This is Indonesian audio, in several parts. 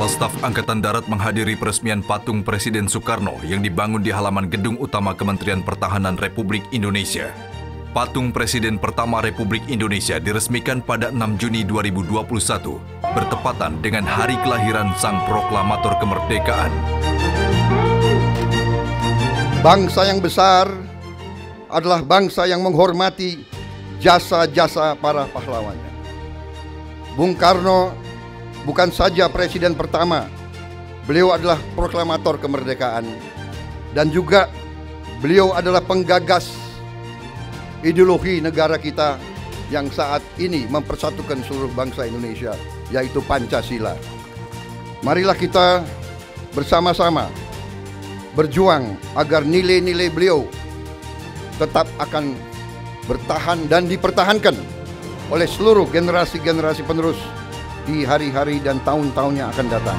Kepala Staf Angkatan Darat menghadiri peresmian patung Presiden Soekarno yang dibangun di halaman Gedung Utama Kementerian Pertahanan Republik Indonesia. Patung Presiden pertama Republik Indonesia diresmikan pada 6 Juni 2021, bertepatan dengan hari kelahiran Sang Proklamator Kemerdekaan. Bangsa yang besar adalah bangsa yang menghormati jasa-jasa para pahlawannya. Bung Karno bukan saja presiden pertama, beliau adalah proklamator kemerdekaan dan juga beliau adalah penggagas ideologi negara kita yang saat ini mempersatukan seluruh bangsa Indonesia, yaitu Pancasila. Marilah kita bersama-sama berjuang agar nilai-nilai beliau tetap akan bertahan dan dipertahankan oleh seluruh generasi-generasi penerus di hari-hari dan tahun-tahun yang akan datang.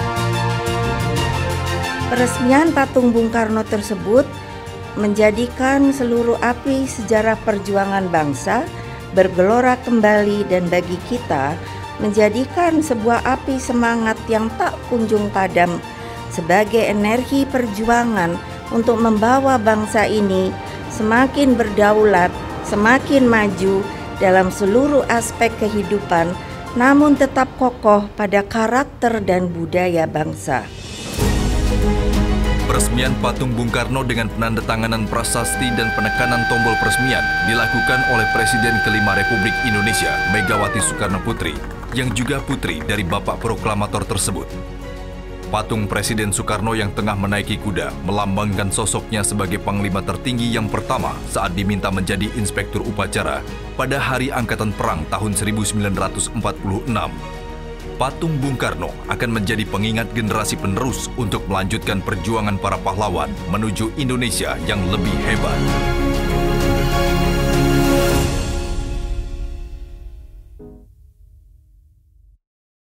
Peresmian patung Bung Karno tersebut menjadikan seluruh api sejarah perjuangan bangsa bergelora kembali dan bagi kita menjadikan sebuah api semangat yang tak kunjung padam sebagai energi perjuangan untuk membawa bangsa ini semakin berdaulat, semakin maju dalam seluruh aspek kehidupan, namun tetap kokoh pada karakter dan budaya bangsa. Peresmian patung Bung Karno dengan penandatanganan prasasti dan penekanan tombol peresmian dilakukan oleh Presiden kelima Republik Indonesia, Megawati Soekarno Putri, yang juga putri dari Bapak Proklamator tersebut. Patung Presiden Soekarno yang tengah menaiki kuda melambangkan sosoknya sebagai panglima tertinggi yang pertama saat diminta menjadi inspektur upacara pada Hari Angkatan Perang tahun 1946. Patung Bung Karno akan menjadi pengingat generasi penerus untuk melanjutkan perjuangan para pahlawan menuju Indonesia yang lebih hebat.